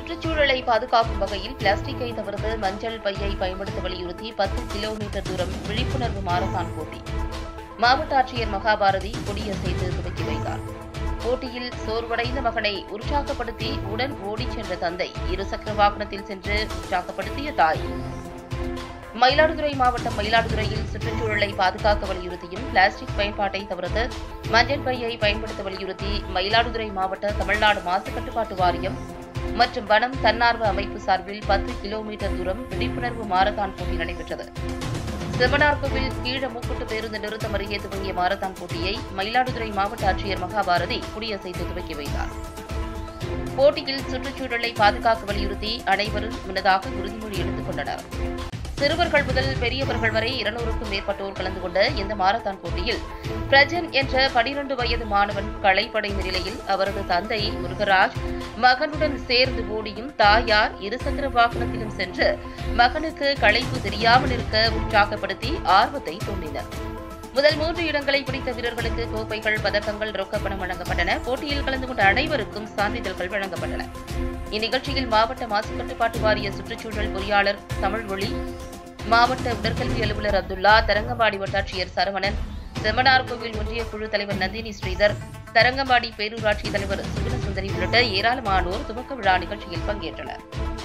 சுற்றுச்சூழலை பாதுகாக்கும் வகையில் பிளாஸ்டிக்கை தவிர்த்து மஞ்சள் பையை பயன்படுத்த வலியுறுத்தி 10 கிலோமீட்டர் தூரம் விழிப்புணர்வு மாரத்தான் போட்டி மாவட்ட ஆட்சியர் மகாபாரதி கொடியசைத்து துவக்கி வைத்தார். போட்டியில் சோர்வடைந்த மகனை உற்சாகப்படுத்தி உடன் ஓடிச் சென்ற தந்தை, இருசக்கர வாகனத்தில் சென்று உற்சாகப்படுத்திய தாய். மயிலாடுதுறை மாவட்டம் மயிலாடுதுறையில் சுற்றுச்சூழலை பாதுகாக்க வலியுறுத்தியும் பிளாஸ்டிக் பயன்பாட்டை தவிர்த்து மஞ்சள் பையை பயன்படுத்த வலியுறுத்தி மயிலாடுதுறை மாவட்ட தமிழ்நாடு மாசு கட்டுப்பாட்டு வாரியம் மற்றும் வனம் தன்னார்வ அமைப்பு சார்பில் 10 கிலோமீட்டர் தூரம் விழிப்புணர்வு மாரத்தான் போட்டி நடைபெற்றது. செவனார்கோவில் கீழமுக்கூட்டு பேருந்து நிறுத்தம் அருகே துவங்கிய மாரத்தான் போட்டியை மயிலாடுதுறை மாவட்ட ஆட்சியர் மகாபாரதி கொடியசைத்து துவக்கி வைத்தார். போட்டியில் சுற்றுச்சூழலை பாதுகாக்க வலியுறுத்தி அனைவரும் முன்னதாக உறுதிமொழி எடுத்துக் கொண்டனர். சிறுவர்கள் முதல் பெரியவர்கள் வரை 200க்கும் மேற்பட்டோர் கலந்து கொண்ட இந்த மாரத்தான் போட்டியில் பிரஜன் என்ற 12 வயது மாணவன் களைப்படைந்த நிலையில் அவரது தந்தை முருகராஜ் மகனுடன் சேர்ந்து ஓடியும் தாயார் இருசக்கர வாகனத்திலும் சென்று மகனுக்கு களைப்பு தெரியாமல் இருக்க உற்சாகப்படுத்தி ஆர்வத்தை தூண்டினர். முதல் 3 இடங்களை பிடித்த வீரர்களுக்கு கோப்பைகள், பதக்கங்கள், ரொக்கப்பணம் வழங்கப்பட்டன. போட்டியில் கலந்து கொண்ட அனைவருக்கும் சான்றிதழ்கள் வழங்கப்பட்டன. இந்நிகழ்ச்சியில் மாவட்ட மாசு கட்டுப்பாட்டு வாரிய சுற்றுச்சூழல் பொறியாளர் தமிழ்மொழி, மாவட்ட உடற்கல்வி அலுவலர் அப்துல்லா, தரங்கம்பாடி வட்டாட்சியர் சரவணன், செம்மனார்கோவில் ஒன்றிய குழு தலைவர் நந்தினி ஸ்ரீதர், தரங்கம்பாடி பேரூராட்சி தலைவர் சுகுணசுந்தரி உள்ளிட்ட ஏராளமானோர் துவக்க விழா நிகழ்ச்சியில் பங்கேற்றனர்.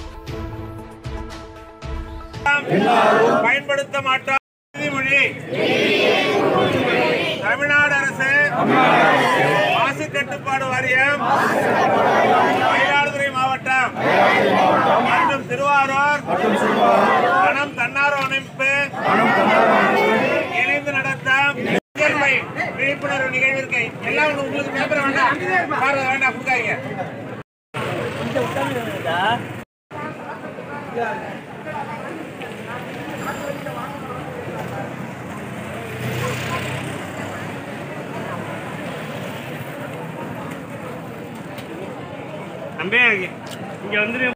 பயன்படுத்த மாட்டார் தமிழ்நாடு அரசு மாசு கட்டுப்பாடு வாரியம் மயிலாடுதுறை மாவட்டம் மற்றும் திருவாரூர் வனம் தன்னார்வ அமைப்பு இணைந்து நடத்தும் விழிப்புணர்வு நிகழ்விற்கு எல்லாம் உங்களுக்கு பேப்பர் வேண்டாம் வேண்டாம் கொடுக்காதீங்க. நம்பே இங்க வந்து